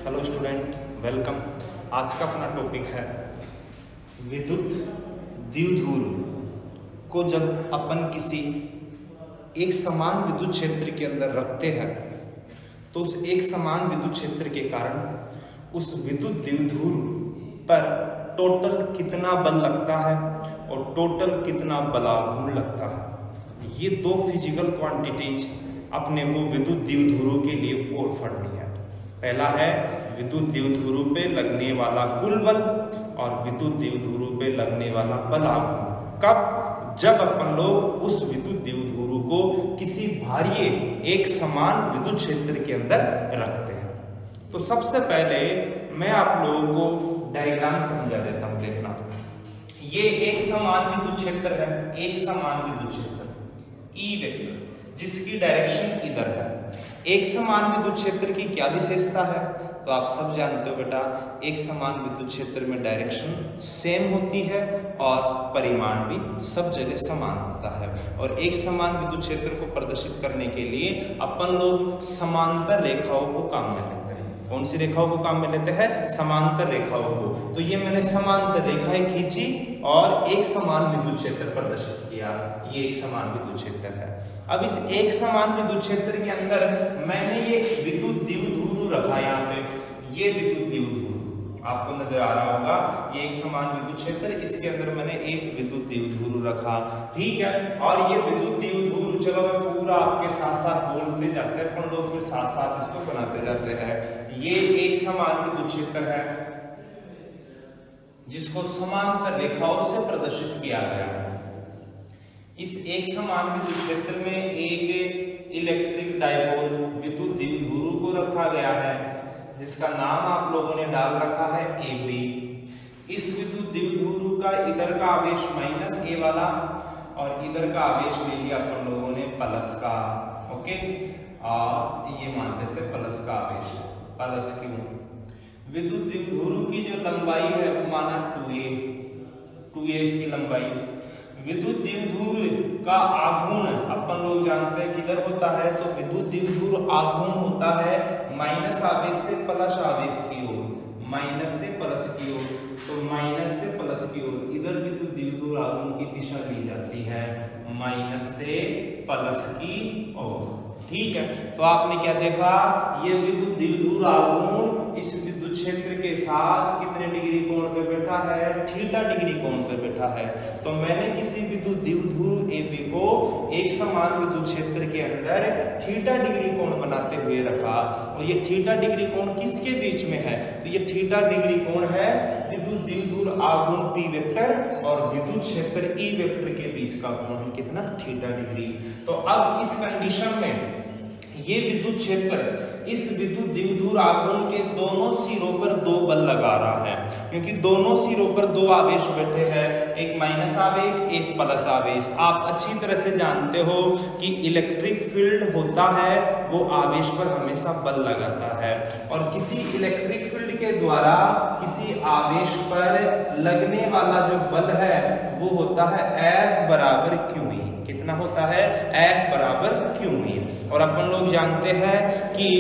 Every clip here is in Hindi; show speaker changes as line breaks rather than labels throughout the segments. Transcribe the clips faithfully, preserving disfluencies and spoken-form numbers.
Hello student, welcome. आज का अपना टॉपिक है विद्युत द्विध्रुव को जब अपन किसी एक समान विद्युत क्षेत्र के अंदर रखते हैं तो उस एक समान विद्युत क्षेत्र के कारण उस विद्युत द्विध्रुव पर टोटल कितना बल लगता है और टोटल कितना बलाघूर्ण लगता है। ये दो फिजिकल क्वांटिटीज अपने को विद्युत द्विध्रुव के लिए और पढ़नी है। पहला है विद्युत द्विध्रुव पे लगने वाला कुल बल और विद्युत द्विध्रुव पे लगने वाला बलाघूर्ण। कब? जब अपन लोग उस विद्युत द्विध्रुव को किसी बाह्य एक समान विद्युत क्षेत्र के अंदर रखते हैं। तो सबसे पहले मैं आप लोगों को डायग्राम समझा देता हूं। देखना, ये एक समान विद्युत क्षेत्र है, एक समान विद्युत क्षेत्र ई वेक्टर जिसकी डायरेक्शन इधर है। एक समान विद्युत क्षेत्र की क्या विशेषता है? तो आप सब जानते हो बेटा, एक समान विद्युत क्षेत्र में डायरेक्शन सेम होती है और परिमाण भी सब जगह समान होता है। और एक समान विद्युत क्षेत्र को प्रदर्शित करने के लिए अपन लोग समांतर रेखाओं को काम में लेते हैं। कौन सी रेखाओं को काम में लेते हैं? समांतर रेखाओं को। तो ये मैंने समांतर रेखाएं खींची और एक समान विद्युत क्षेत्र प्रदर्शित किया। ये एक समान विद्युत क्षेत्र है। अब इस एक समान विद्युत क्षेत्र के अंदर मैंने ये विद्युत द्विध्रुव रखा। यहाँ पे ये विद्युत द्विध्रुव आपको नजर आ रहा होगा। ये एक समान विद्युत क्षेत्र, इसके अंदर मैंने एक विद्युत द्विध्रुव रखा। ठीक है, और ये विद्युत द्विध्रुव, चलो मैं पूरा आपके साथ साथ बोलते जाते हैं, अपन लोग फिर साथ साथ इसको बनाते जाते हैं। ये एक समान विद्युत क्षेत्र है जिसको समांतर रेखाओं से प्रदर्शित किया गया है। इस एक समान विद्युत क्षेत्र में एक इलेक्ट्रिक डायपोल विद्युत द्विध्रुव को रखा गया है जिसका नाम आप लोगों ने डाल रखा है ए बी। इस विद्युत द्विध्रुव का इधर का आवेश माइनस ए वाला और इधर का आवेश ले लिया अपन लोगों ने प्लस का। ओके, और ये मान लेते प्लस का आवेश है, प्लस क्यू। विद्युत द्विध्रुव की जो लंबाई है वो माना टू ए, टू ए इसकी लंबाई। विद्युत द्विध्रुव का आघूर्ण अपन लोग जानते हैं किधर होता है? तो विद्युत द्विध्रुव आघूर्ण होता है माइनस आवेश से प्लस आवेश की ओर, माइनस से प्लस की ओर। तो माइनस से प्लस की ओर इधर विद्युत द्विध्रुव आघूर्ण की दिशा ली जाती है माइनस से प्लस की ओर। ठीक है, तो आपने क्या देखा? ये विद्युत द्विध्रुव आघूर्ण इस विद्युत क्षेत्र के साथ कितने डिग्री कोण पे बैठा है? थीटा डिग्री कोण पे बैठा है। तो मैंने किसी विद्युत द्विध्रुव ए बी को एक समान विद्युत क्षेत्र के अंदर थीटा डिग्री कोण बनाते हुए रखा। और ये थीटा डिग्री कोण किसके बीच में है? तो ये थीटा डिग्री कोण है विद्युत द्विध्रुव आघूर्ण पी वेक्टर और विद्युत क्षेत्र ई वेक्टर के बीच का कोण है कितना? Theta degree. तो अब इस कंडीशन में ये विद्युत क्षेत्र इस विद्युत द्विध्रुव आघूर्ण के दोनों सिरों पर दो बल लगा रहा है, क्योंकि दोनों सिरों पर दो आवेश बैठे हैं, एक माइनस आवेश, एक प्लस आवेश। आप अच्छी तरह से जानते हो कि इलेक्ट्रिक फील्ड होता है वो आवेश पर हमेशा बल लगाता है, और किसी इलेक्ट्रिक फील्ड के द्वारा किसी आवेश पर लगने वाला जो बल है वो होता है F बराबर क्यू ई। कितना होता है? F बराबर क्यू ई। और अपन लोग जानते हैं कि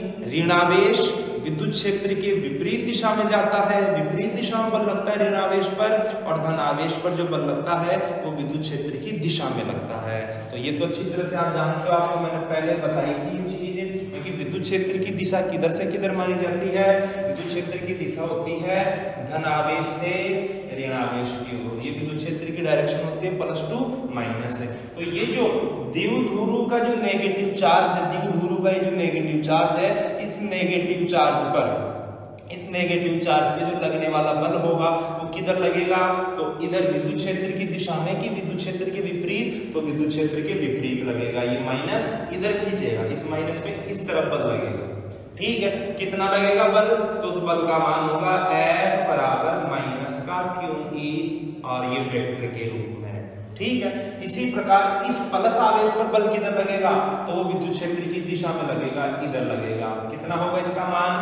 ऋणावेश विद्युत क्षेत्र के विपरीत दिशा में जाता है, विपरीत दिशा में बल लगता है ऋणावेश पर, और धनावेश पर जो बल लगता है वो विद्युत क्षेत्र की दिशा में लगता है। तो ये तो अच्छी तरह से आप जानते हो, आपको मैंने पहले बताई थी ये चीज, क्योंकि विद्युत क्षेत्र की दिशा किधर से किधर मानी जाती है? विद्युत क्षेत्र की दिशा होती है धनावेश से ऋणावेश की ओर। ये विद्युत क्षेत्र की डायरेक्शन होती है प्लस टू माइनस है। तो ये जो द्विध्रुव का जो नेगेटिव चार्ज है, द्विध्रुव का ये जो नेगेटिव चार्ज है, इस नेगेटिव चार्ज पर, इस नेगेटिव चार्ज पे जो लगने वाला बल होगा वो किधर लगेगा? तो इधर विद्युत क्षेत्र की दिशा में कि विद्युत क्षेत्र के विपरीत? तो विद्युत क्षेत्र के विपरीत लगेगा। ये माइनस इधर खींचेगा, इस माइनस पे इस तरफ बल लगेगा। ठीक है, कितना लगेगा बल? तो उस बल का मान होगा F बराबर माइनस का क्यू ई, और ये वेक्टर के रूप में। ठीक है, इसी प्रकार इस प्लस आवेश पर बल किधर लगेगा? तो विद्युत क्षेत्र की दिशा में लगेगा, इधर लगेगा। कितना होगा इसका मान?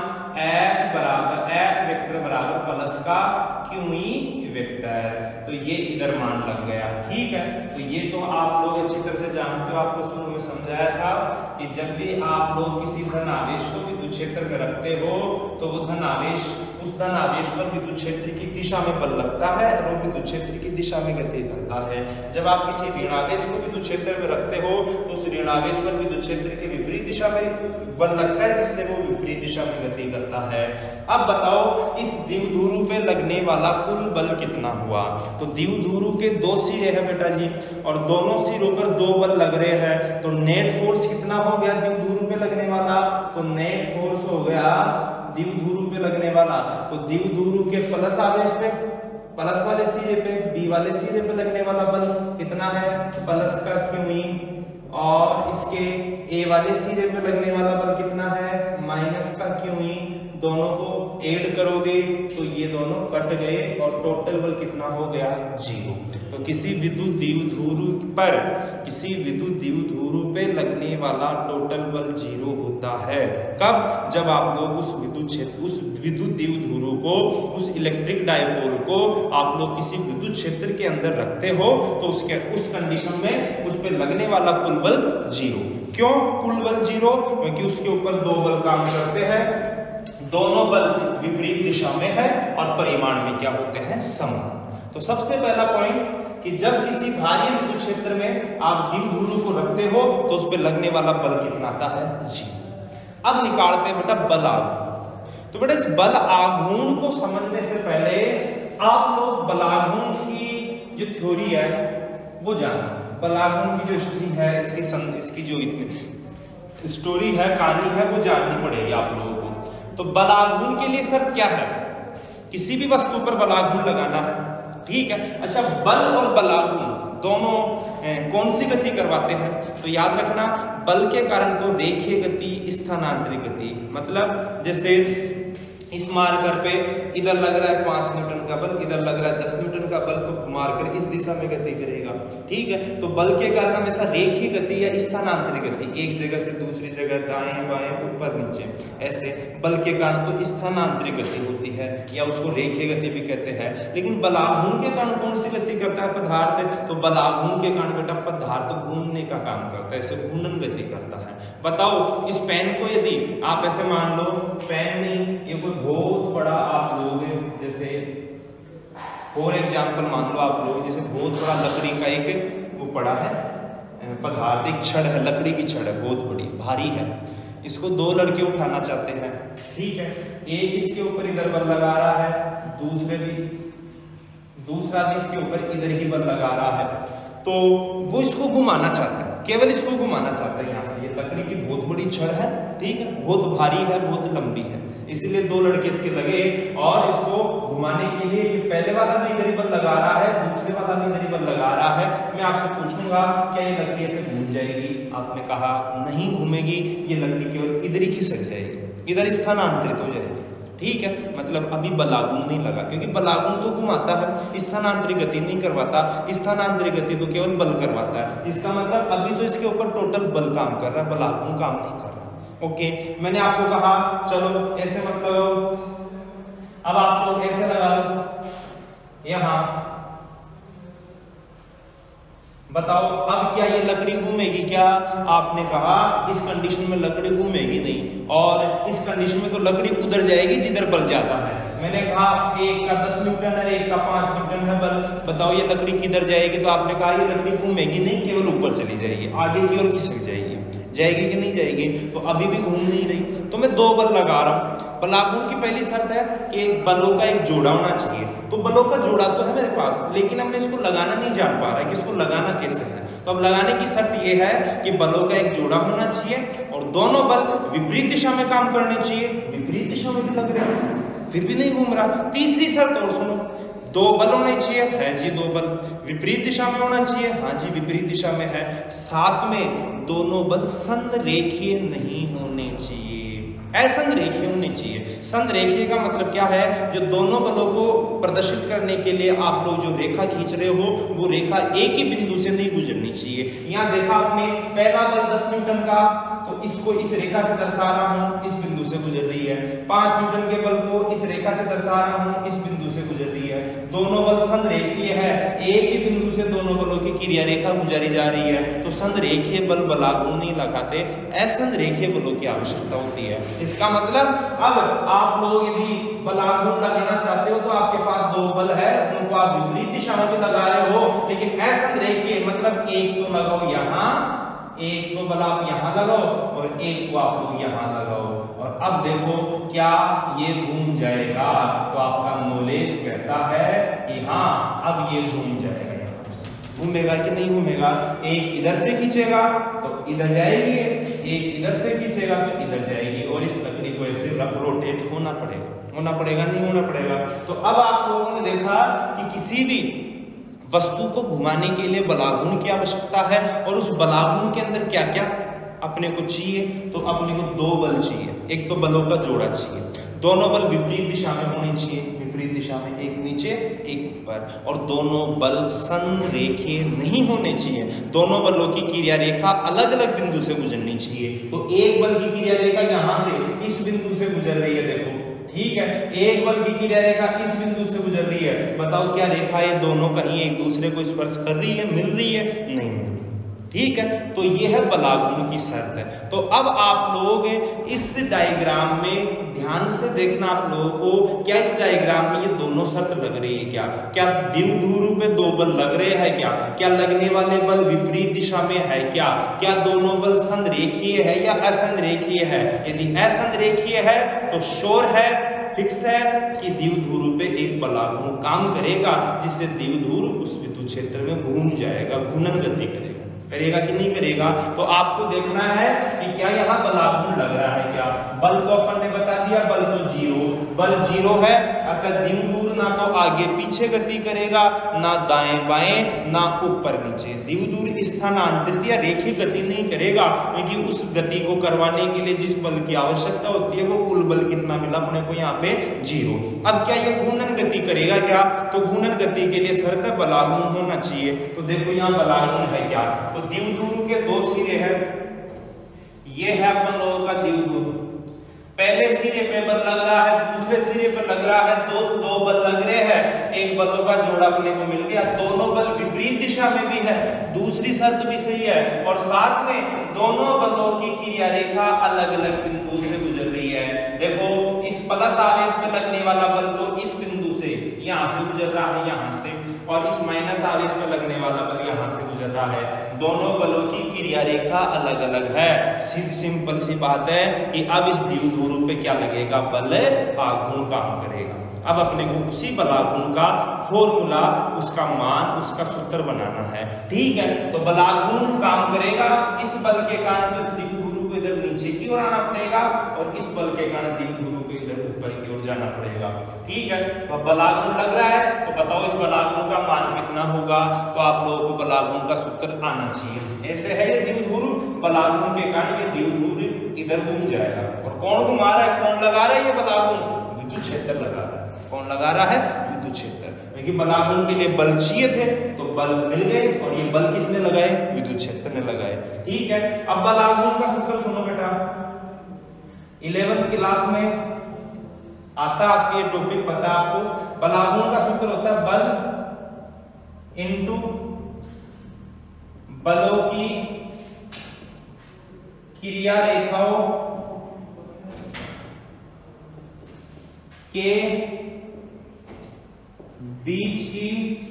F बराबर F वेक्टर बराबर प्लस का क्यू ई वेक्टर। तो ये इधर मान लग गया। ठीक है, तो ये तो आप लोग अच्छी तरह से जानते हो, आपको शुरू में समझाया था कि जब भी आप लोग किसी धन आवेश को विद्युत क्षेत्र में रखते हो तो वो धन आवेश, उस धन आवेश पर विद्युत क्षेत्र की दिशा में बल लगता है और वो विद्युत क्षेत्र की दिशा में गति करता है। जब आप किसी ऋण आवेश को विद्युत क्षेत्र में रखते हो तो उस ऋण आवेश पर विद्युत क्षेत्र के विपरीत दिशा में बल लगता है, जिससे वो विपरीत दिशा में गति करता है। अब बताओ इस द्विध्रुव पे लगने वाला कुल बल कितना हुआ? तो द्विध्रुव के दो सिरे हैं बेटा जी, और दोनों सिरों पर दो बल लग रहे हैं, तो नेट फोर्स कितना हो गया द्विध्रुव पे लगने वाला? तो नेट फोर्स हो गया द्विध्रुव पे लगने वाला, तो द्विध्रुव के प्लस आवेश पे, प्लस वाले सिरे पे, बी वाले सिरे पे लगने वाला बल कितना है? प्लस का क्यू, और इसके ए वाले सिरे पे लगने वाला बल कितना है? माइनस का क्यू। दोनों को ऐड करोगे तो ये दोनों कट गए और टोटल बल कितना हो गया? जीरो। तो किसी विद्युत द्विध्रुव पर किसी विद्युत द्विध्रुव पे लगने वाला टोटल बल जीरो होता है। कब? जब आप लोग उस विद्युत क्षेत्र उस विद्युत द्विध्रुव को, उस इलेक्ट्रिक डायपोल को आप लोग किसी विद्युत क्षेत्र के अंदर रखते हो तो उसके उस कंडीशन में उस पे लगने वाला कुल बल जीरो। क्यों कुल बल जीरो? क्योंकि उसके ऊपर दो बल काम करते हैं, दोनों बल विपरीत दिशा में है और परिमाण में क्या होते हैं? समान। तो सबसे पहला पॉइंट कि जब किसी भारी विद्युत क्षेत्र में आप द्विध्रुव को रखते हो तो उस पर लगने वाला बल कितना आता है? जी। अब निकालते हैं बेटा बल आघूर्ण। तो बेटा इस बल आघूर्ण को समझने से पहले आप लोग बल आघूर्ण की जो थ्योरी है वो जाना। बल आघूर्ण की जो हिस्ट्री है, इसकी सं, इसकी जो स्टोरी है, कहानी है, वो जाननी पड़ेगी आप लोगों को। तो बल आघूर्ण के लिए शर्त क्या है? किसी भी वस्तु पर बल आघूर्ण लगाना है, ठीक है। अच्छा, बल और बल आघूर्ण दोनों ए, कौन सी गति करवाते हैं? तो याद रखना, बल के कारण तो रेखीय गति, स्थानांतरित गति। मतलब जैसे इस मार्कर पे इधर लग रहा है पांच न्यूटन का बल, इधर लग रहा है दस न्यूटन का बल, तो मार्कर इस दिशा में गति करेगा, ठीक है। तो बल के कारण हमेशा रेखीय गति या स्थानांतरित गति, एक जगह से दूसरी जगह, दाएं बाएं ऊपर नीचे, ऐसे बल के कारण तो स्थानांतरित गति होती है या उसको रेखीय गति भी कहते हैं। लेकिन बल आघूर्ण के कारण कौन सी गति करता है? पदार्थ। तो बल आघूर्ण के कारण बेटा पदार्थ घूमने का काम करता है, ऐसे घूर्णन गति करता है। बताओ इस पेन को यदि आप ऐसे मान लो, पेन नहीं, ये कोई बहुत बड़ा आप लोग जैसे फॉर एग्जाम्पल मान लो आप लोग जैसे बहुत बड़ा लकड़ी का एक वो पड़ा है पदार्थ, एक छड़ है, लकड़ी की छड़ है, बहुत बड़ी भारी है, इसको दो लड़के उठाना चाहते हैं, ठीक है। एक इसके ऊपर इधर बल लगा रहा है, दूसरे भी दूसरा भी इसके ऊपर इधर ही बल लगा रहा है, तो वो इसको घुमाना चाहता है, केवल इसको घुमाना चाहता है। यहाँ से ये लकड़ी की बहुत बड़ी छड़ है, ठीक है, बहुत भारी है, बहुत लंबी है, इसलिए दो लड़के इसके लगे और इसको घुमाने के लिए ये पहले वाला भी इधर ही बल लगा रहा है, दूसरे वाला भी इधर ही बल लगा रहा है। मैं आपसे पूछूंगा क्या ये लकड़ी ऐसे घूम जाएगी? आपने कहा नहीं घूमेगी, ये लकड़ी केवल इधर ही खिसक जाएगी, इधर स्थानांतरित हो जाएगी, ठीक है। मतलब अभी बल आघूर्ण नहीं लगा, क्योंकि बल आघूर्ण तो घुमाता है, स्थानांतरित गति नहीं करवाता, स्थानांतरित गति तो केवल बल करवाता है। इसका मतलब अभी तो इसके ऊपर टोटल बल काम कर रहा है, बल आघूर्ण काम नहीं कर रहा। ओके, मैंने आपको कहा चलो ऐसे मतलब अब आप लोग ऐसे लगा लो यहां, बताओ अब क्या ये लकड़ी घूमेगी क्या? आपने कहा इस कंडीशन में लकड़ी घूमेगी नहीं, और इस कंडीशन में तो लकड़ी उधर जाएगी जिधर बल जाता है। मैंने कहा एक का दस न्यूटन है, एक का पांच न्यूटन है बल, बताओ ये लकड़ी किधर जाएगी? तो आपने कहा ये लकड़ी घूमेगी नहीं, केवल ऊपर चली जाएगी, आगे की ओर खिसक जाएगी, जाएगी कि नहीं जाएगी? तो अभी भी घूम नहीं रही, तो मैं दो बल लगा रहा हूं। बल आघूर्ण की पहली शर्त है कि बलों का एक जोड़ा होना चाहिए, तो बलों का जोड़ा तो है मेरे पास, लेकिन अब मैं इसको लगाना नहीं जान पा रहा कि इसको लगाना कैसे है। तो अब लगाने की शर्त यह है कि बलों का एक जोड़ा होना चाहिए और दोनों बल विपरीत दिशा में काम करने चाहिए। विपरीत दिशा में भी लग रहे हैं, फिर भी नहीं घूम रहा। तीसरी शर्त और सुनो, दो बल होने चाहिए, है जी दो बल, विपरीत दिशा में होना चाहिए, हाँ जी विपरीत दिशा में है, साथ में दोनों बल संरेखीय नहीं होने चाहिए, असंरेखीय होने चाहिए। संरेखीय का मतलब क्या है? जो दोनों बलों को प्रदर्शित करने के लिए आप लोग जो रेखा खींच रहे हो वो रेखा एक ही बिंदु से नहीं गुजरनी चाहिए। यहाँ देखा आपने पहला बल दस न्यूटन का, तो इसको इस रेखा से दर्शा रहा हूं, इस बिंदु से गुजर रही है। पांच न्यूटन के बल को इस रेखा से दर्शा रहा हूं, इस बिंदु से गुजर रही है। दोनों बल संरेखीय है, एक ही बिंदु से दोनों बलों की क्रिया रेखा गुजारी जा रही है तो संरेखीय बल बलागुण नहीं लगाते, असंरेखीय बलों की आवश्यकता होती है। इसका मतलब अब आप लोग यदि बलागुण लगाना चाहते हो तो आपके पास दो बल है, उनको आप विपरीत दिशा में भी लगा रहे हो, लेकिन असंरेखीय मतलब एक तो लगाओ यहाँ, एक तो बल आप यहाँ लगाओ और एक को आप लोग यहाँ लगाओ, और अब देखो क्या ये घूम जाएगा, तो आपका नॉलेज कहता है कि हाँ अब ये घूम जाएगा। घूमेगा कि नहीं घूमेगा? एक इधर से खींचेगा तो इधर जाएगी, एक इधर से खींचेगा तो इधर जाएगी, और इस लकड़ी को ऐसे रोटेट होना पड़ेगा, होना पड़ेगा नहीं होना पड़ेगा। तो अब आप लोगों ने देखा कि किसी भी वस्तु को घुमाने के लिए बलागुण की आवश्यकता है, और उस बलागुण के अंदर क्या क्या अपने को चाहिए, तो अपने को दो बल चाहिए, एक तो बलों का जोड़ा चाहिए, दोनों बल विपरीत दिशा में होने चाहिए, विपरीत दिशा में, एक नीचे एक ऊपर, और दोनों बल संरेखीय नहीं होने चाहिए, दोनों बलों की क्रिया रेखा अलग अलग बिंदु से गुजरनी चाहिए। तो एक बल की क्रिया रेखा यहाँ से इस बिंदु से गुजर रही है, देखो ठीक है, एक बल की क्रिया रेखा इस बिंदु से गुजर रही है, बताओ क्या रेखा ये दोनों कहीं एक दूसरे को स्पर्श कर रही है, मिल रही है? नहीं मिल रही, ठीक है। तो ये है बलागुण की शर्त है। तो अब आप लोग इस डायग्राम में ध्यान से देखना, आप लोगों को क्या इस डायग्राम में ये दोनों शर्त लग रही है क्या? क्या द्विध्रुव पे दो बल लग रहे हैं क्या? क्या लगने वाले बल विपरीत दिशा में है क्या? क्या दोनों बल संरेखीय है या असंरेखीय है? यदि असंरेखीय है तो श्योर है, फिक्स है कि द्विध्रुव पे एक बलागुण काम करेगा, जिससे द्विध्रुव उस विद्युत क्षेत्र में घूम जाएगा, घूर्णन गति करेगा, करेगा कि नहीं करेगा? तो आपको देखना है कि क्या यहाँ बलागुण लग रहा है क्या? बल तो अपन ने बता दिया, बल तो जीरो, बल जीरो है, अतः द्विध्रुव ना तो आगे पीछे गति करेगा, ना दाएं बाएं, ना ऊपर नीचे, द्विध्रुव स्थानांतरित या रेखीय गति नहीं करेगा, क्योंकि उस गति को करवाने के लिए जिस बल की आवश्यकता होती है वो कुल बल कितना मिला अपने को यहाँ पे? जीरो। अब क्या ये घूर्णन गति करेगा क्या? तो घूर्णन गति के लिए शर्त है बलागुण होना चाहिए। तो देखो यहाँ बलागुण है क्या? तो द्विध्रुव के दो सिरे हैं, ये है अपन लोगों का द्विध्रुव, पहले सिरे पे बल लग रहा है, दूसरे सिरे पे लग रहा है, दो दो बल लग रहे हैं, एक बलों का जोड़ा अपने को मिल गया, दोनों बल विपरीत दिशा में भी है, दूसरी शर्त भी सही है, और साथ में दोनों बलों की क्रिया रेखा अलग अलग बिंदु से गुजर रही है। देखो इस प्लस आवेश पे लगने वाला बल तो इस बिंदु से यहाँ से गुजर रहा है, यहाँ से, और इस माइनस आवेश पे लगने वाला बल यहाँ से गुजर रहा है, दोनों बलों की क्रिया रेखा अलग अलग है। सिंपल सी बात है कि अब इस द्विध्रुव पे क्या लगेगा? बल आघूर्ण काम करेगा। अब अपने को उसी बलागुण का फॉर्मूला, उसका मान, उसका सूत्र बनाना है, ठीक है। तो बलागुण काम करेगा, इस बल के कारण तो इस द्विध्रुव को इधर नीचे की ओर आना पड़ेगा, और इस बल के कारण द्विध्रुव को इधर ऊपर की ओर जाना पड़ेगा, ठीक है। तो बलागुण लग रहा है, तो बताओ इस बलागुण का मान कितना होगा? तो आप लोगों को बलागुण का सूत्र आना चाहिए। ऐसे है ये द्विध्रुव, बलागुण के कारण ये द्विध्रुव इधर घूम जाएगा, और कौन घुमा रहा है, कौन लगा रहा है ये बलागुण? विद्युत क्षेत्र लगा रहा है। कौन लगा रहा है? विद्युत क्षेत्र, क्योंकि बलागुण के लिए बल चाहिए थे तो बल मिल गए, और ये बल किसने लगाए? विद्युत क्षेत्र ने लगाए, ठीक है। अब बलागुण का सूत्र सुनो बेटा, इलेवेंथ क्लास में आता आपके ये टॉपिक पता है आपको। बलागुण का सूत्र होता है बल इनटू बलों की क्रिया रेखाओं के बीच की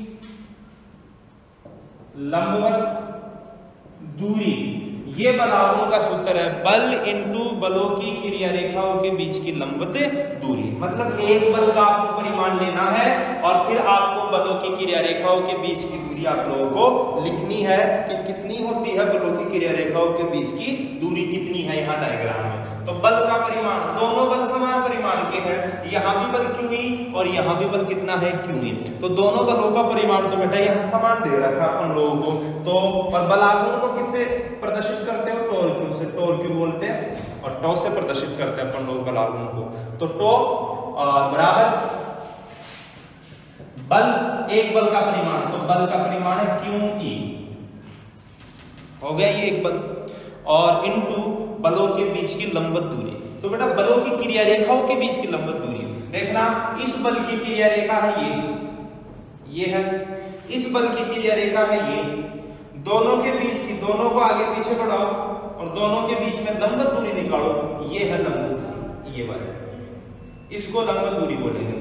लंबवत दूरी, ये बलागुण का सूत्र है। बल इनटू बलों की क्रिया रेखाओं के बीच की लंबवत दूरी, मतलब एक बल का आपको परिमाण लेना है और फिर आपको बलों की क्रिया रेखाओं के बीच की दूरी आप लोगों को लिखनी है कि कितनी होती है बलों की क्रिया रेखाओं के बीच की दूरी कितनी है यहाँ डायग्राम में। तो बल का परिमाण, दोनों बल समान परिमाण के हैं, यहाँ भी बल क्यू ही और यहाँ भी बल कितना है? क्यू ही। तो दोनों बलों का परिमाण तो बेटा यहाँ समान दे रखा अपन लोगों को। तो और बलागुण को किससे प्रदर्शित करते हो? टोर क्यू से, टोर क्यू बोलते हैं, और टो से प्रदर्शित करते हैं अपन लोग बलागुण को। तो टो बराबर बल, एक बल का परिमाण, तो बल का परिमाण है क्यू ई, हो गया ये एक बल, और इनटू बलों के बीच की लंबवत दूरी। तो बेटा बलों की क्रिया रेखाओं के बीच की लंबवत दूरी देखना, इस बल की क्रिया रेखा है ये ये है, इस बल की क्रिया रेखा है ये, दोनों के बीच की, दोनों को आगे पीछे बढ़ाओ और दोनों के बीच में लंब दूरी निकालो, ये है लंब दूरी, ये वाला, इसको लंब दूरी बोलेंगे।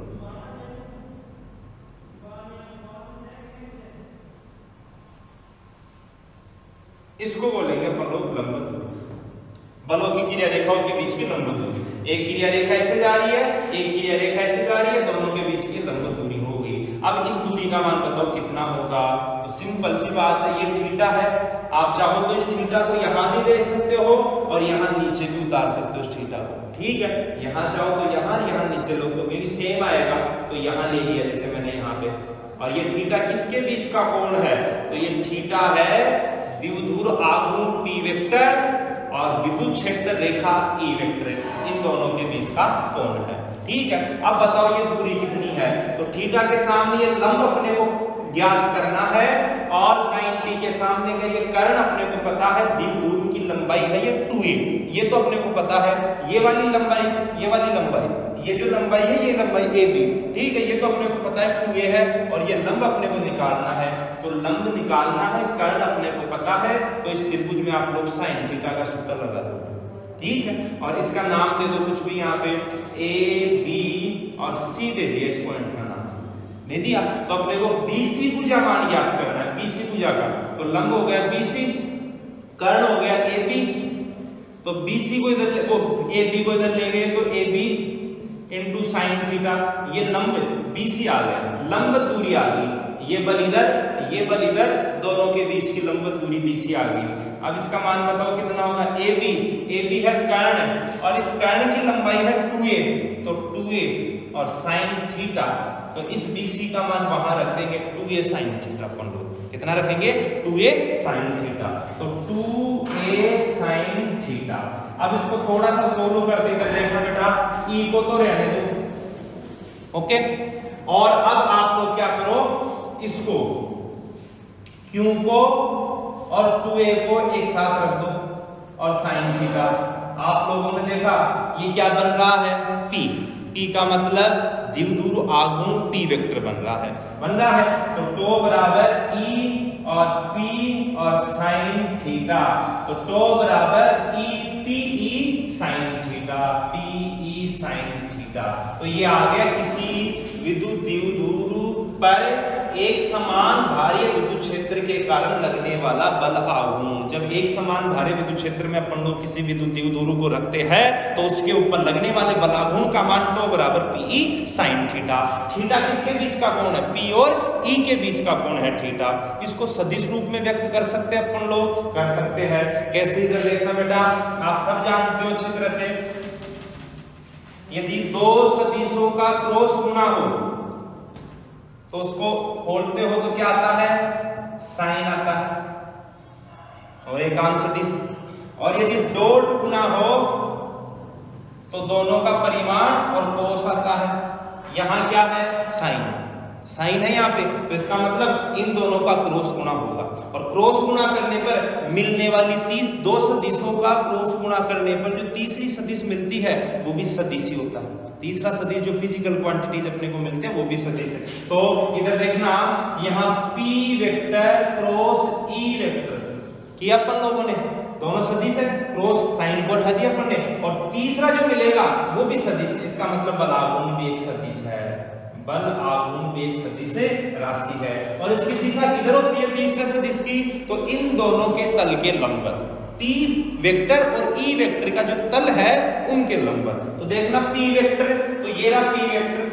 इसको बोलेंगे अपन लोग लंब दूरी, बलों की क्रिया रेखाओं के बीच की लंब दूरी। एक क्रिया रेखा ऐसे जा रही है, एक क्रिया रेखा ऐसे जा रही है, दोनों के बीच की लंब दूरी हो गई। अब इस दूरी का मान बताओ कितना होगा? तो सिंपल सी बात है, ये थीटा है, आप चाहो तो इस थीटा को यहाँ भी ले सकते हो और यहाँ नीचे भी उतार सकते हो इस थीटा को, ठीक है। यहाँ चाहो तो यहाँ, यहाँ नीचे लो तो भी सेम आएगा, तो यहाँ ले लिया जैसे मैंने यहाँ पे। और ये थीटा किसके बीच का कोण है? तो ये थीटा है द्विध्रुव आघूर्ण P वेक्टर और विद्युत क्षेत्र रेखा E वेक्टर, इन दोनों के बीच का कोण है, ठीक है। अब बताओ ये दूरी कितनी है? तो थीटा के सामने ये लंब अपने को ज्ञात करना है और नब्बे के सामने का ये कर्ण अपने को पता है, द्विध्रुव की लंबाई है ये टू ए, ये तो अपने को पता है। ये वाली लंबाई, ये वाली लंबाई, ये जो लंबाई है ये लंबाई ए बी, ठीक है, ये तो अपने को पता है टू ए है और ये लंब अपने को निकालना है। तो लंब निकालना है, कर्ण अपने को पता है, तो इस त्रिभुज में आप लोग साइन थीटा का सूत्र लगा दो, ठीक है। और इसका नाम दे दो कुछ भी, यहाँ पे ए बी और सी दे दिया, इस पॉइंट का नाम दे दिया। तो अपने को बीसी भुजा मान ज्ञात करना है, बीसी भुजा का। तो लंब हो गया बीसी, कर्ण हो गया ए बी, तो बीसी को इधर, वो ए बी को इधर लेंगे तो A B into sine theta, ये लंब बीसी आ गया, लंब दूरी आ गई, ये बल इधर, ये बल इधर, दोनों के बीच की लंब दूरी बीसी आ गई। अब इसका मान बताओ कितना होगा? ए बी, ए बी है कर्ण और इस कर्ण की लंबाई है टू ए, तो टू ए और साइन थीटा, तो इस बीसी का मान वहां रख देंगे टू ए साइन थीटा, अपन लोग कितना रखेंगे? टू ए साइन थीटा, तो टू ए साइन थीटा। अब इसको थोड़ा सा सोलो कर देंगे, देखो बेटा ई को तो रहने दो, ओके। और अब आप लोग क्या करो, इसको क्यू को और टू ए को एक साथ रख दो और साइन थीटा। आप लोगों ने देखा ये क्या बन रहा है? P, P का मतलब द्विध्रुव आघूर्ण P वेक्टर बन रहा है, बन रहा है। तो टो बराबर E और P और साइन थीटा, तो टो बराबर E P E sine theta, P E sine theta. तो ये आ गया किसी विद्युत द्विध्रुव पर एक समान भारी विद्युत क्षेत्र के कारण लगने वाला बल आघूर्ण। जब एक समान भारी विद्युत क्षेत्र में अपन लोग किसी विद्युत द्विध्रुव को रखते हैं तो उसके ऊपर लगने वाले बल आघूर्ण का मान टो बराबर P E sine theta. Theta किसके बीच का कोण है? पी और ई के बीच का कोण है थीटा। इसको सदिश रूप में व्यक्त कर सकते हैं अपन लोग, कर सकते हैं। कैसे? इधर देखना बेटा, आप सब जानते हो अच्छी तरह से, यदि दो सदिशों का क्रॉस गुणा हो तो उसको खोलते हो तो क्या आता है? साइन आता है, और एकांश सदिश। और यदि डॉट गुना हो तो दोनों का परिमाण और कोस आता है। यहां क्या है? साइन, साइन है यहाँ पे, तो इसका मतलब इन दोनों का क्रॉस गुणा होगा। और क्रॉस गुणा करने पर मिलने वाली तीस दो सदिशों का क्रॉस गुणा करने पर जो तीसरी सदिश मिलती है वो भी सदिश ही होता है। तीसरा सदिश जो फिजिकल क्वांटिटीज अपने को मिलते हैं वो भी सदिश है। तो इधर देखना, यहाँ P vector cross E vector किया अपन लोगों ने, दोनों सदिश है, क्रॉस साइन को हटा दिया अपन ने, और तीसरा जो मिलेगा वो भी सदिश है। इसका मतलब बल आघूर्ण भी एक सदिश है, बल आघूर्ण भी एक सदिश राशि है। और इसकी दिशा किधर होती है तीसरे सदिश की? तो इन दोनों के तल के लंबवत, P वेक्टर और E वेक्टर का जो तल है उनके लंबवत। तो देखना P वेक्टर, तो ये रहा P वेक्टर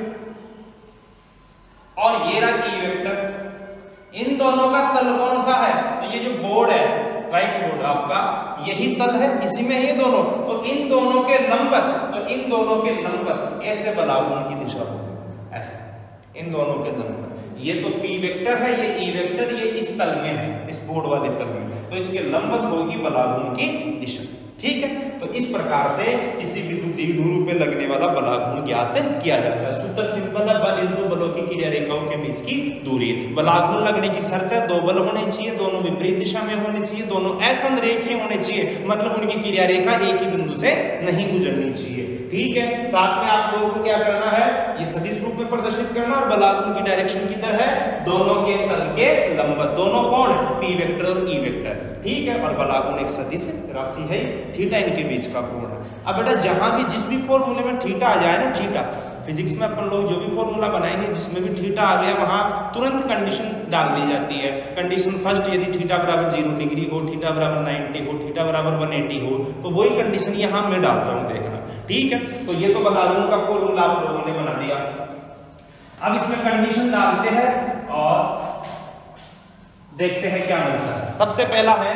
और ये रहा E वेक्टर, इन दोनों का तल कौन सा है? तो ये जो बोर्ड है, राइट बोर्ड आपका, यही तल है, इसी में ये दोनों। तो इन दोनों के लंबवत, तो इन दोनों के लंबवत ऐसे बल आघूर्ण की दिशा होगी, ऐसे इन दोनों के लंबवत। ये तो P वेक्टर है, ये E वेक्टर, ये इस तल में है, इस बोर्ड वाले तल में, तो इसके लंबवत होगी बल आघूर्ण की दिशा। ठीक है, तो इस प्रकार से किसी विद्युत द्विध्रुव पे लगने वाला बल आघूर्ण ज्ञात किया जाता है। सूत्र सिंपल है, बल इंटू बलों की क्रिया रेखाओं के बीच की दूरी। बल आघूर्ण लगने की शर्त है दो बल होने चाहिए, दोनों विपरीत दिशा में होने चाहिए, दोनों असंरेखीय होने चाहिए, मतलब उनकी क्रिया रेखा एक ही बिंदु से नहीं गुजरनी चाहिए। ठीक है, साथ में आप लोगों को क्या करना है, ये सदिश रूप रूप में प्रदर्शित करना, और बलागुण की डायरेक्शन किधर है, दोनों के तल के लंबवत। दोनों कौन, पी वेक्टर और ई वेक्टर, ठीक है। और बलागुण एक सदिश राशि है, थीटा इनके बीच का कोण है। अब बेटा जहां भी जिस भी फॉर्मूले में थीटा आ जाए ना, थीटा फिजिक्स में अपन लोग जो भी फॉर्मूला बनाएंगे जिसमें भी थीटा आ गया वहां तुरंत कंडीशन डाल दी जाती है। कंडीशन फर्स्ट, यदि थीटा बराबर जीरो डिग्री हो, थीटा बराबर नाइन्टी हो, थीटा बराबर वन एटी हो, तो वही कंडीशन यहां मैं डाल रहा हूं, देखना, ठीक है। तो ये तो बलागुण का फॉर्मूला आप लोगों ने बना दिया। अब इसमें कंडीशन डालते हैं और देखते हैं क्या मिलता है। सबसे पहला है,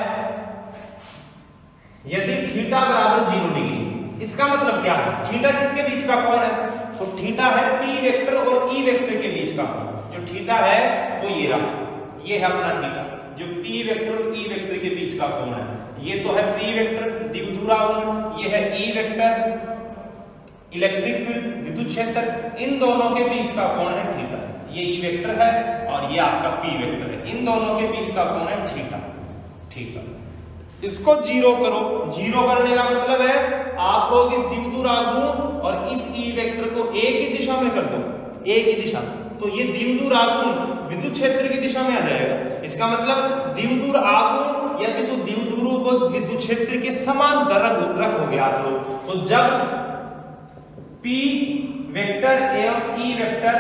यदि थीटा बराबर जीरो डिग्री, इसका मतलब क्या है, थीटा किसके बीच का कोण है, तो थीटा है पी वेक्टर और ई वेक्टर के बीच का कोण। जो थीटा है वो ये रहा, ये है अपना थीटा, जो पी वेक्टर और ई वेक्टर के बीच का कोण है। ये तो है पी वेक्टर द्विध्रुवा कोण, ये है ई वेक्टर इलेक्ट्रिक फील्ड विद्युत क्षेत्र, इन दोनों के बीच का कोण है थीटा। ये ई वेक्टर है और ये आपका पी वेक्टर है, इन दोनों के बीच का कोण है थीटा, ठीक है। इसको जीरो करो, जीरो करने का मतलब है आप लोग इस द्विध्रुवागुण और इस ई वेक्टर को एक ही दिशा में कर दो, एक ही दिशा, तो ये द्विध्रुवागुण विद्युत क्षेत्र की दिशा में आ जाएगा। इसका मतलब द्विध्रुवागुण या विद्युत द्विध्रुव को विद्युत क्षेत्र के समांतर रखोगे आप लोग, तो जब P वेक्टर एवं E वेक्टर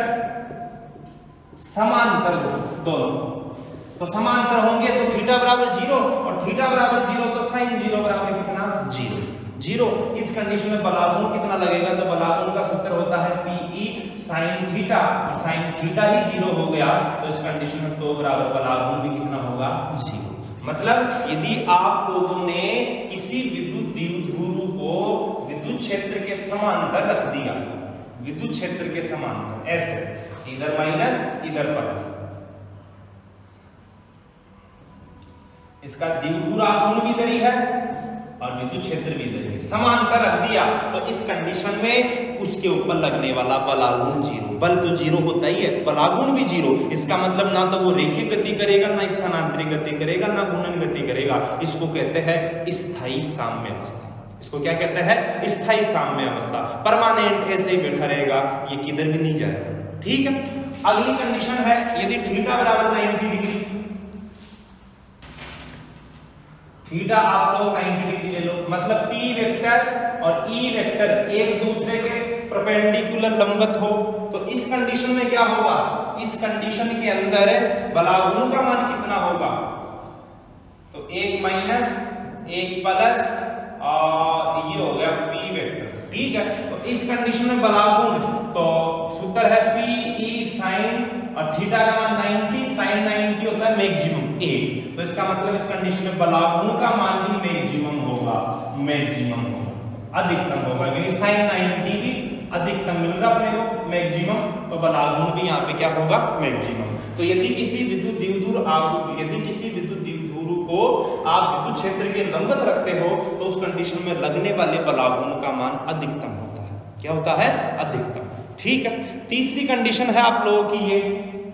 समांतर दोनों, तो समांतर होंगे तो थीटा बराबर जीरो, और थीटा बराबर जीरो तो साइन जीरो बराबर कितना, जीरो, जीरो। इस कंडीशन में बलागुण कितना लगेगा, तो बलागुण का सूत्र होता है पीई साइन थीटा, और साइन थीटा ही जीरो हो गया, तो इस कंडीशन में तो बराबर बलागुण भी कितना होगा, जीरो। मतलब यदि आप लोगों ने किसी विद्युत द्विध्रुव को विद्युत क्षेत्र के समांतर रख दिया, विद्युत क्षेत्र के समांतर ऐसे, इधर माइनस इधर प्लस, इसका द्विध्रुवागुण भी इधर ही है और विद्युत क्षेत्र भी इधर ही, समांतर रख दिया, तो इस कंडीशन में उसके ऊपर लगने वाला बलागुण जीरो, बल तो जीरो होता ही है, बलागुण भी जीरो। इसका मतलब ना तो वो रेखीय गति करेगा, ना स्थानांतरित गति करेगा, ना गुणन गति करेगा। इसको कहते हैं स्थायी साम्य अवस्था। इसको क्या कहते हैं, स्थायी साम्य अवस्था। परमानेंट ऐसे ही बैठा रहेगा, ये किधर भी नहीं जाएगा, ठीक है। अगली कंडीशन है, यदि थीटा बराबर नाइन्टी डिग्री, थीटा आप लोग नाइन्टी डिग्री ले लो, मतलब P वेक्टर और E वेक्टर एक दूसरे के परपेंडिकुलर लंबवत हो, तो इस कंडीशन में क्या होगा, इस कंडीशन के अंदर बलागुण का मान कितना होगा, तो एक माइनस एक प्लस और ये हो गया P वेक्टर, ठीक है। तो इस कंडीशन में बलागुण, तो सूत्र है P E साइन और थीटा का मान नाइन्टी, साइन नाइन्टी होता है मैक्सिमम एक, तो इसका मतलब इस कंडीशन में बलागुण का मान भी मैक्सिमम होगा, मैक्सिमम होगा, अधिकतम होगा, क्योंकि साइन नाइन्टी भी अधिकतम मिल रहा अपने को मैक्सिमम, तो बलागुण भी यहाँ पे क्या होगा, मैक्सिमम। तो यदि किसी विद्युत द्विध्रुव आप यदि किसी विद्युत द्विध्रुव को आप विद्युत क्षेत्र के लंबवत रखते हो, तो उस कंडीशन में लगने वाले बलागुण का मान अधिकतम होता है। क्या होता है, अधिकतम, ठीक है। तीसरी कंडीशन है आप लोगों की ये,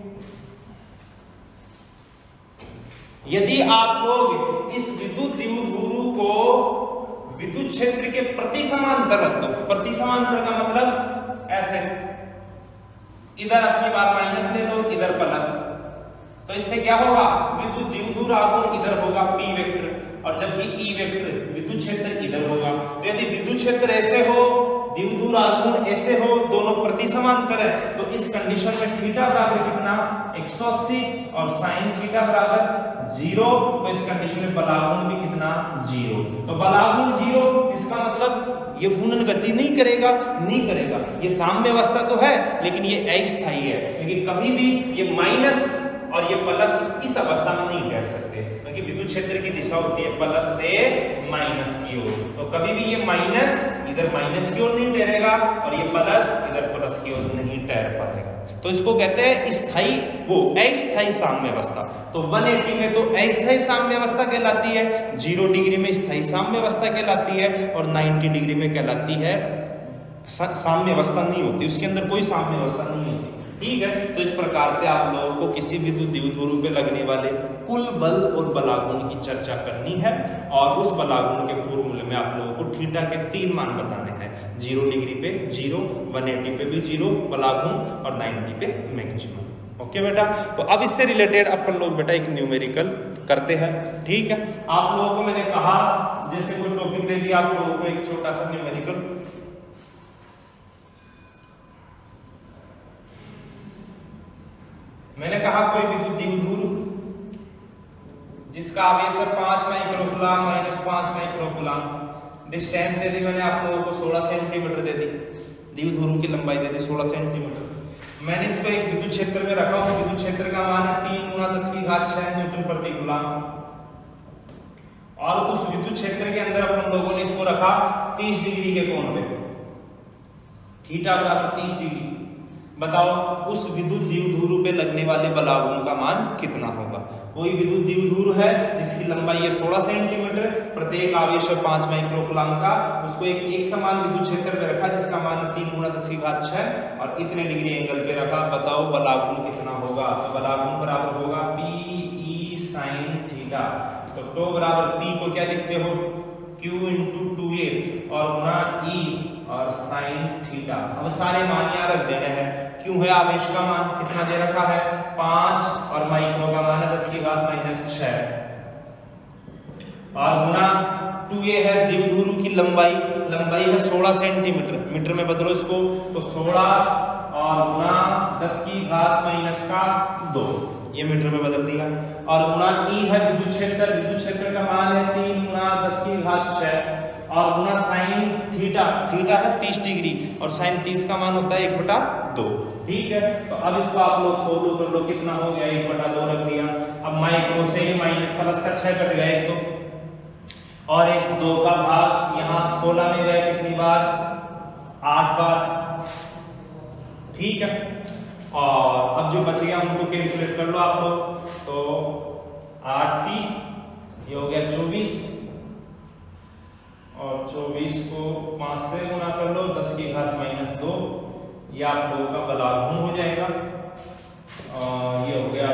यदि आप लोग इस विद्युत द्विध्रुव को विद्युत क्षेत्र के प्रति समांतर रख दो, प्रति समांतर का मतलब ऐसे, इधर आपकी बात माइनस ले लो, इधर प्लस, तो इससे क्या होगा, विद्युत द्विध्रुवागुण इधर होगा P वेक्टर, और जबकि E वेक्टर विद्युत क्षेत्र इधर होगा। तो यदि विद्युत क्षेत्र ऐसे हो, द्विध्रुवागुण ऐसे हो, दोनों प्रति समांतर है, तो इस कंडीशन में थीटा बराबर कितना, एक सौ अस्सी, और साइन थीटा बराबर जीरो, तो इस कंडीशन में बलागुण भी कितना, जीरो। तो बलागुण जीरो, इसका मतलब ये गुणन गति नहीं करेगा, नहीं करेगा, ये साम्य अवस्था तो है लेकिन ये अस्थायी है, क्योंकि कभी भी ये माइनस और ये प्लस इस अवस्था में नहीं बैठ सकते, क्योंकि विद्युत क्षेत्र की दिशा होती है प्लस से माइनस की ओर, तो कभी भी ये माइनस इधर माइनस की ओर नहीं ठहरेगा और ये प्लस इधर प्लस की ओर नहीं ठहर पाएगा। तो इसको कहते हैं स्थायी, वो अस्थायी साम्य अवस्था। तो एक सौ अस्सी में तो अस्थायी साम्य अवस्था कहलाती है, जीरो डिग्री में स्थायी साम्य अवस्था कहलाती है, और नब्बे डिग्री में कहलाती है साम्य अवस्था नहीं होती, उसके अंदर कोई साम्य अवस्था नहीं होती, ठीक है। तो इस प्रकार से आप लोगों को किसी विद्युत द्विध्रुव पे लगने वाले कुल बल और बलागुण की चर्चा करनी है, और उस बलागुण के फॉर्मूले में आप लोगों को थीटा के तीन मान बताने हैं। हैं। जीरो डिग्री पे जीरो, वन एटी पे भी जीरो बलागुण और नाइन्टी पे मैक्सिमम। ओके बेटा, तो अब इससे रिलेटेड अपन लोग बेटा एक न्यूमेरिकल करते हैं। ठीक है, आप लोगों को मैंने कहा जैसे कोई टॉपिक दे दिया आप लोगों को एक छोटा सा न्यूमेरिकल, मैंने कहा कोई विद्युत द्विध्रुव जिसका आवेश है पांच माइक्रोकूलम माइनस पांच माइक्रोकूलम, डिस्टेंस दे दी मैंने आप लोगों को सोलह सेंटीमीटर दे दी, द्विध्रुव की लंबाई दे दी सोलह सेंटीमीटर। मैंने इसको एक विद्युत क्षेत्र में रखा, उस विद्युत क्षेत्र का मान है तीन गुना दस की घात छह न्यूटन प्रति कूलम, और उस विद्युत क्षेत्र के अंदर अपन लोगों ने इसको रखा तीस डिग्री के कोण पे, थीटा बराबर तीस डिग्री। बताओ उस विद्युत द्विध्रुव पे लगने वाले बलागुण का मान कितना होगा। कोई विद्युत द्विध्रुव है जिसकी लंबाई है सोलह सेंटीमीटर, प्रत्येक आवेश है पांच माइक्रोकूलम का, उसको एक एक समान विद्युत क्षेत्र पे रखा जिसका मान है तीन गुना दस की घात छह और इतने डिग्री एंगल पे रखा। बताओ बलागुण कितना होगा। तो बलागुण बराबर होगा पी ई साइन थीटा। तो टो बराबर पी को क्या लिखते हो, क्यू इंटू टू ए और गुना ई और साइन थीटा। अब सारे मान यहाँ रख देने हैं। क्यों है आवेश का मान कितना दे रखा है पांच और माइक्रो का मान है दस की घात माइनस छह और गुना टू ए है द्विध्रुव की लंबाई, लंबाई है सोलह सेंटीमीटर, मीटर में बदलो इसको तो सोलह और गुना दस की घात माइनस का दो, ये मीटर में बदल दिया, और गुना ई है विद्युत क्षेत्र, विद्युत क्षेत्र का मान है तीन गुना दस की घात छह और गुना साइन थीटा, थीटा है तीस डिग्री और साइन तीस का मान होता है एक बटा दो। ठीक है, तो अब इसको आप लोग सोल्व कर लो, कितना हो गया एक बटा दो रख दिया। अब माइक्रो से ही माइनस प्लस का छह कट गया एक तो, और एक दो का भाग यहाँ सोलह में गया कितनी बार, आठ बार। ठीक है, और अब जो बच गया उनको कैलकुलेट कर लो आप लोग। तो आठ की ये हो गया चौबीस और चौबीस को पांच से गुना कर लो दस की घात माइनस दो, ये आप लोगों का बलागुण हो जाएगा। और ये हो गया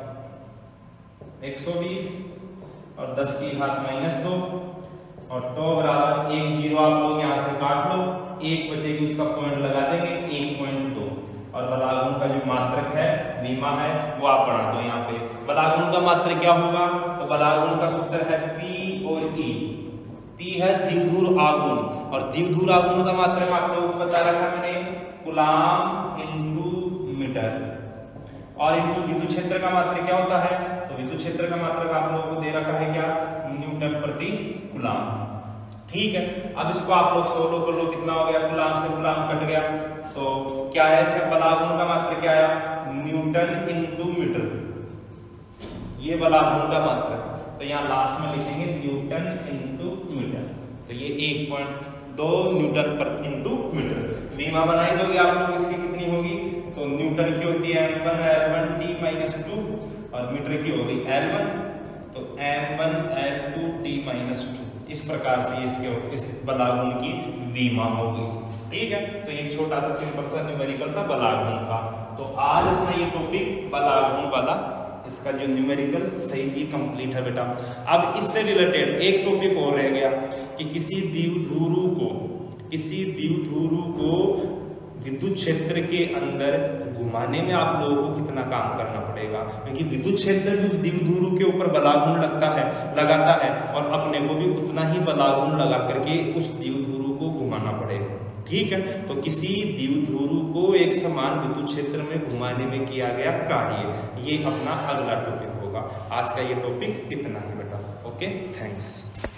एक सौ बीस और दस की घात माइनस दो और टो बराबर एक जीरो आप लोग यहाँ से काट लो, एक बचेगी उसका पॉइंट लगा देंगे एक पॉइंट दो और बलागुण का जो मात्रक है वीमा है वो आप बढ़ा दो यहाँ पे। बलागुण का मात्रक क्या होगा, तो बलागुण का सूत्र है पी और ई। पी है द्विध्रुव आघूर्ण और द्विध्रुव आघूर्ण का मात्रक आप लोगों को बता रखा मैंने कूलम इनटू मीटर, और इनटू विद्युत क्षेत्र का मात्रक क्या होता है, तो विद्युत क्षेत्र का मात्रक आप लोगों को दे रखा है क्या, न्यूटन प्रति कूलम। ठीक है, अब इसको आप लोग सोल्व कर लो, कितना हो गया, कूलम से कूलम कट गया तो क्या है, ऐसे बलागुण का मात्रक क्या आया, न्यूटन इनटू मीटर, ये बलागुण का मात्रक। तो यहाँ लास्ट में लिखेंगे न्यूटन इनटू मीटर, तो ये एक पॉइंट दो न्यूटन पर इनटू मीटर। वीमा बनाई दोगे आप लोग इसकी कितनी होगी, तो न्यूटन की होती है M one L one T minus two और मीटर की होगी एल वन, तो M one L two T minus two. इस प्रकार से इसके इस बलागुण की वीमा होगी। ठीक है, तो एक छोटा सा सिंपल सा न्यूमेरिकल था बलागुण का। तो आज अपना ये टॉपिक बलागुण वाला इसका जो न्यूमेरिकल सही ही कंप्लीट है बेटा। अब इससे रिलेटेड एक टॉपिक और रह गया कि किसी द्विध्रुव को किसी द्विध्रुव को विद्युत क्षेत्र के अंदर घुमाने में आप लोगों को कितना काम करना पड़ेगा, क्योंकि विद्युत क्षेत्र भी उस द्विध्रुव के ऊपर बलागुण लगता है लगाता है और अपने को भी उतना ही बलागुण लगा करके उस द्विध्रुव को घुमाना पड़ेगा। ठीक है, तो किसी द्विध्रुव को एक समान विद्युत क्षेत्र में घुमाने में किया गया कार्य, ये अपना अगला टॉपिक होगा। आज का ये टॉपिक इतना ही बेटा। Okay, thanks.